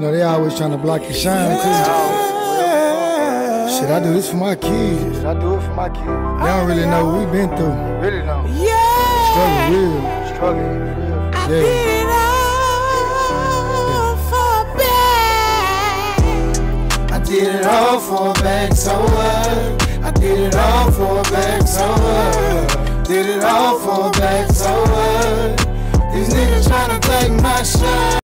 You know, they always trying to block your shine, too. Shit, I do this for my kids. I do it for my kids. They don't really know what we been through. Really know. Struggle real. Struggle real. Yeah. I did it all for a bag, so what? I did it all for a bag, so what? Did it all for a bag, so what? These niggas tryna take my shine.